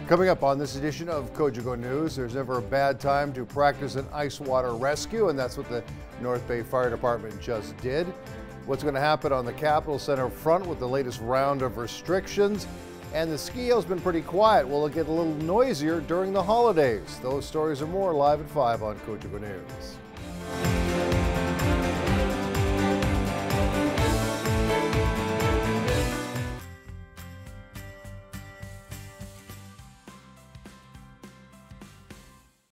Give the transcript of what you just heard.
Coming up on this edition of Cogeco News, there's never a bad time to practice an ice water rescue, and that's what the North Bay Fire Department just did. What's going to happen on the Capitol Center front with the latest round of restrictions? And the ski hill's been pretty quiet. Will it get a little noisier during the holidays? Those stories and more live at 5 on Cogeco News.